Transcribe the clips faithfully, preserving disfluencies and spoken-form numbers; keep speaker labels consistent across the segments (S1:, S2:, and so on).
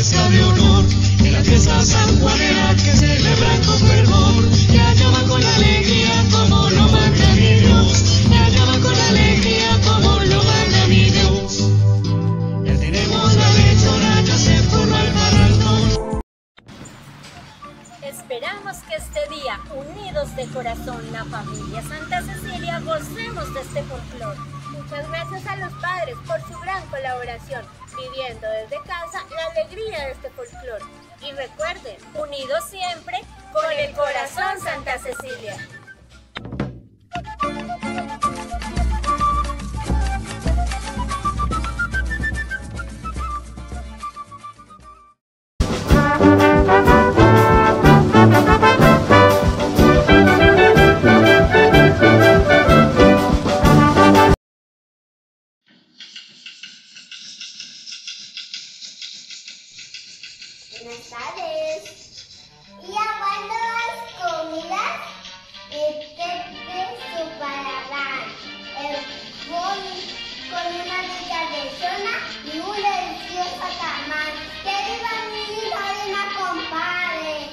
S1: fiesta de honor, en la fiesta sanjuanera que celebran con fervor, y allá va con alegría como lo manda mi Dios, y allá va con alegría como lo manda mi Dios. Ya tenemos la lechona, ya se formó el parrandón.
S2: Esperamos que este día, unidos de corazón, la familia Santa Cecilia, gocemos de este folclore.
S3: Muchas gracias a los padres por su gran colaboración, viviendo desde casa la alegría de este folclore.
S2: Y recuerden, unidos siempre con el corazón Santa Cecilia.
S4: Buenas tardes. Y hablando de las comidas, este es su paladar. El pollo con una rica lechona y un delicioso tamal. ¡Que viva mi hija de una compadre!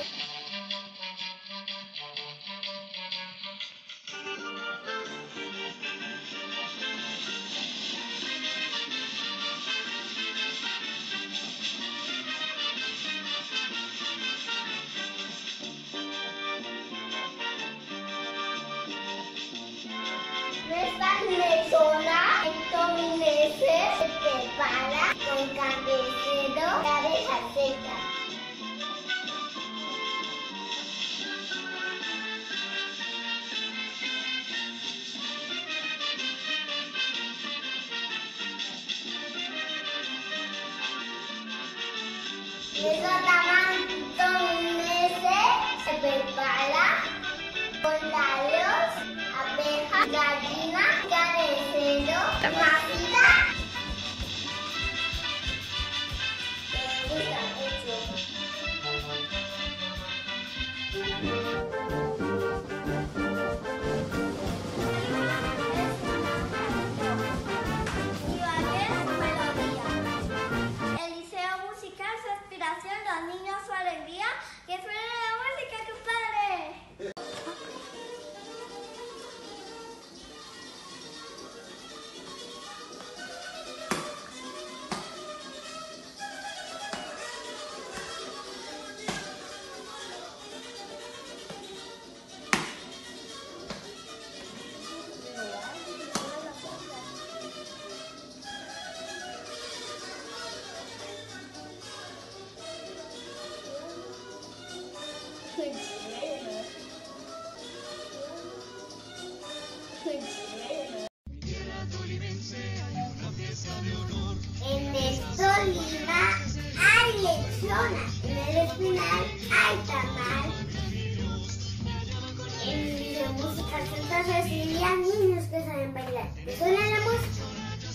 S4: Nuestra lechona estadounidense se prepara con carne de cerdo y abeja seca. Nuestra tamal estadounidense se prepara con labios, abejas, gallina, carne de cerdo, masita. Me gusta mucho.
S3: Ibagué, melodía. El Liceo Musical, su aspiración, los niños, su alegría. Que suene la música, compadre.
S4: En el Tolima hay lechona, en el Espinal hay tamal. En el Liceo Musical Santa Cecilia, niños que saben bailar. ¿Suena la música?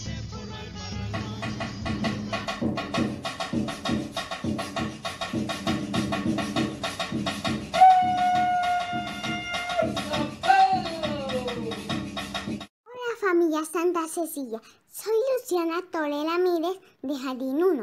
S4: Hola familia Santa Cecilia, soy Luciana Torela Mírez de Jardín uno.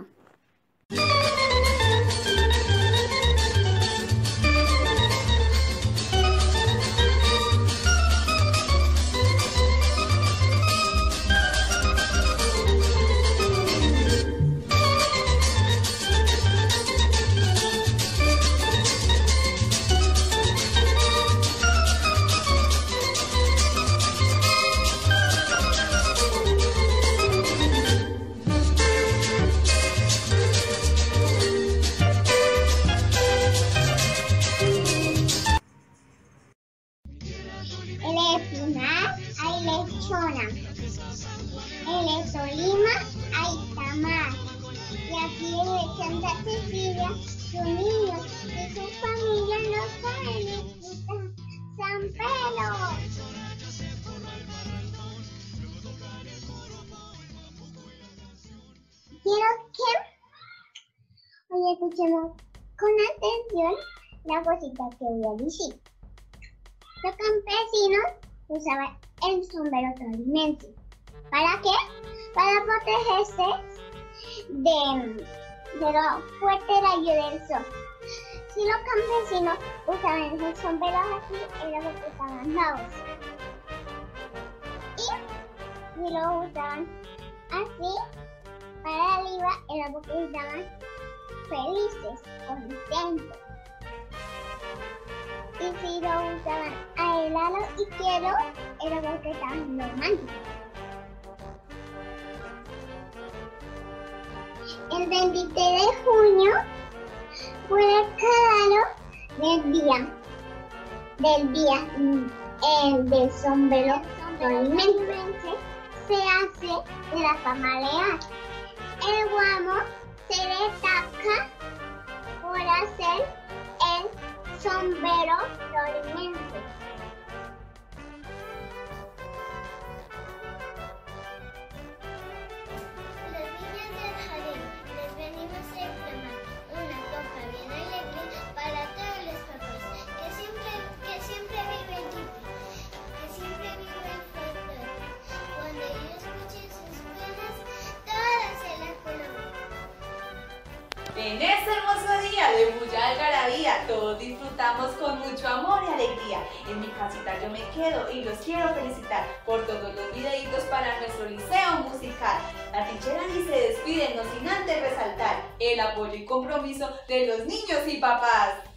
S4: En el Espinal hay lechona, en el Tolima hay tamal, y aquí en Santa Cecilia sus niños y sus familias no saben disfrutar San Pedro. Quiero que hoy escuchemos con atención la cosita que voy a decir. Los campesinos usaban el sombrero tolimense. ¿Para qué? Para protegerse de pero fuerte rayo del sol. Si los campesinos usaban esos sombreros así, era porque estaban bravos. Y si los usaban así, para arriba, era porque estaban felices, contentos. Y si lo usaban al lado izquierdo, era porque estaban románticos. El veintitrés de junio fue declarado del día, del día el del sombrero tolimense. Se hace de la fama leal. El guamo se destaca por hacer el sombrero tolimense.
S3: Los niños del jardín les venimos a reclamar una copa bien alegre para todos los papás, que siempre, que siempre vive el Yipi, que siempre vive el folclore. Cuando ellos escuchen sus penas, todas se las colocan.
S5: En este hermoso día de mucha algarabía, todos disfrutamos con mucho amor y alegría. En mi casita yo me quedo y los quiero felicitar por todos los videitos para nuestro liceo musical. La teacher Ani se despide, no sin antes resaltar el apoyo y compromiso de los niños y papás.